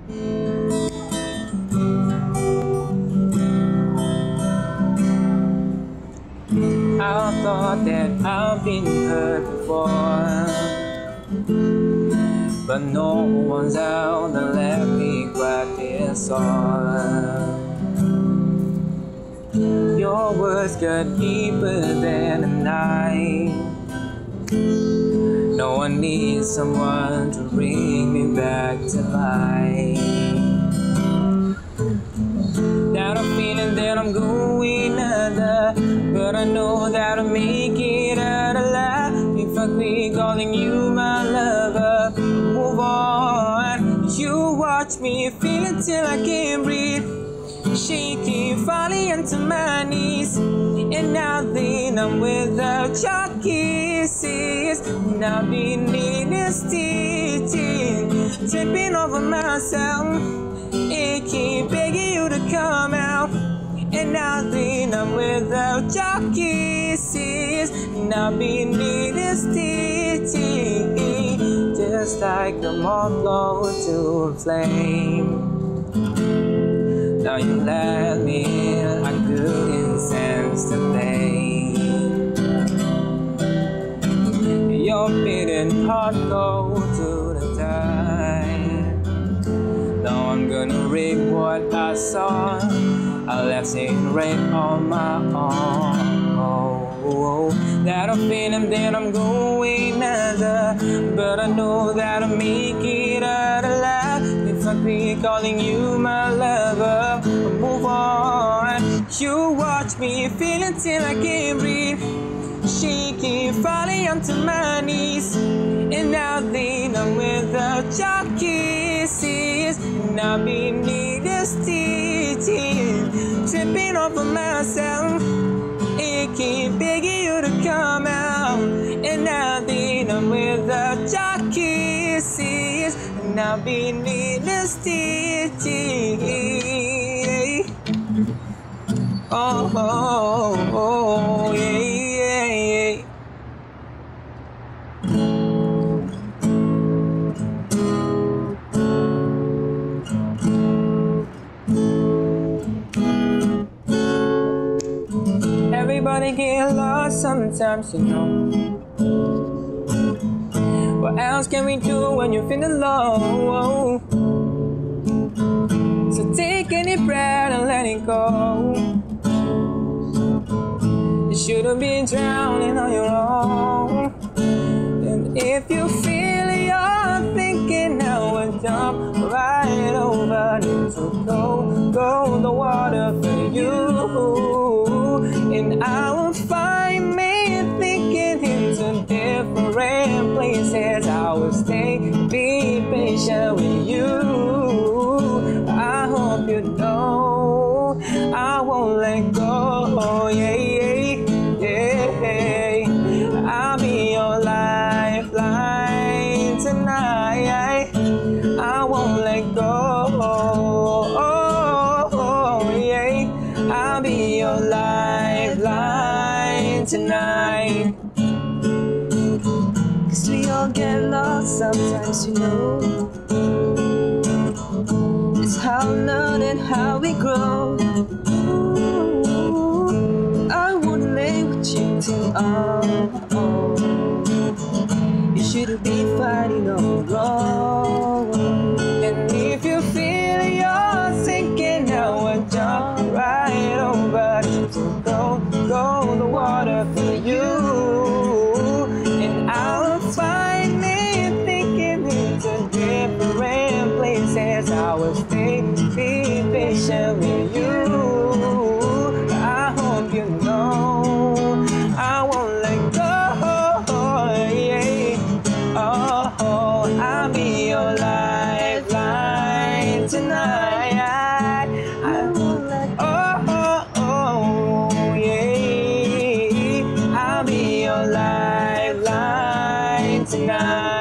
I thought that I've been hurt before, but no one's out to let me crack this on. Your words cut deeper than a knife. No one needs someone to bring me back to life. Now I'm feeling that I'm going under, but I know that I'll make it out alive. If I quit calling you my lover, move on. You watch me feeling till I can't breathe, shaking, falling onto my knees. And now then I'm without your kisses, and I've been needing stitching, tripping over myself, aching, begging you to come out. And now then I'm without your kisses, and I've been needing stitching, just like a moth blown to a flame. Now you let me in, I couldn't sense the pain. Your beating heart go to the tide. Now I'm gonna read what I saw. I left it right on my own. That I'm feeling that I'm going under, but I know that I'll make it out alive. If I quit calling you my lover, move on. You watch me feeling till I can't breathe, shaking, falling onto my knees. And now then I'm without your kisses, and I've been needing stitching, tripping over myself, aching, begging you to come out. And now then I'm without your kisses, and I've been needing stitching. Oh, oh, oh, yeah, yeah, yeah. Everybody get lost sometimes, you know. What else can we do when you're feeling low? So take any breath and let it go. You shouldn't be drowning on your own. And if you feel you're thinking now, we'll jump right over into go the water for you. And I will find me thinking into different places. I will stay, be patient with you. I hope you know I won't let go. Yeah, yeah, yeah. I'll be your lifeline tonight. I won't let go. Oh, yeah. I'll be your lifeline tonight. 'Cause we all get lost sometimes, you know. It's how we learn and how we grow. I won't lay with you till you shouldn't be fighting all wrong. And if you feel you're sinking, now we'll jump right over to go the water for you. And I'll find me thinking into different places. I will stay, be patient with you. I hope you know I won't let go. Yeah. Oh, I'll be your lifeline tonight. I won't let go. Oh, yeah. I'll be your lifeline tonight.